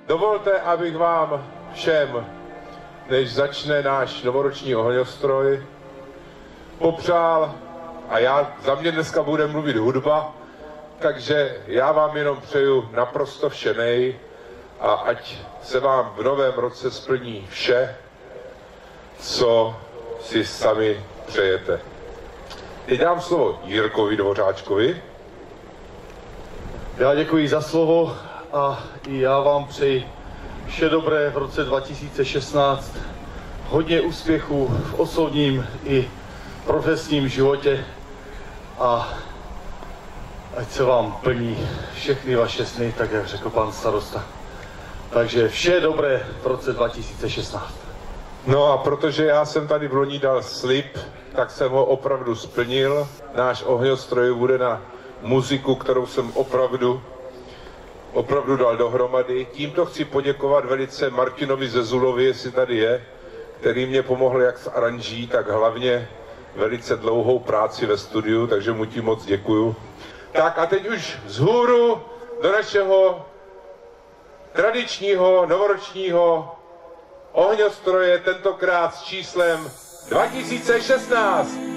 Dovolte, abych vám všem, než začne náš novoroční ohňostroj, popřál, a za mě dneska bude mluvit hudba, takže já vám jenom přeju naprosto všenej a ať se vám v novém roce splní vše, co si sami přejete. Teď dám slovo Jirkovi Dvořáčkovi. Já děkuji za slovo a i já vám přeji vše dobré v roce 2016, hodně úspěchů v osobním i profesním životě a ať se vám plní všechny vaše sny, tak jak řekl pan starosta. Takže vše dobré v roce 2016. No a protože já jsem tady v loni dal slib, tak jsem ho opravdu splnil. Náš ohňostroj bude na muziku, kterou jsem opravdu dal dohromady. Tímto chci poděkovat velice Martinovi Zezulovi, jestli tady je, který mě pomohl jak s aranží, tak hlavně velice dlouhou práci ve studiu, takže mu tím moc děkuju. Tak a teď už vzhůru do našeho tradičního novoročního ohňostroje, tentokrát s číslem 2016.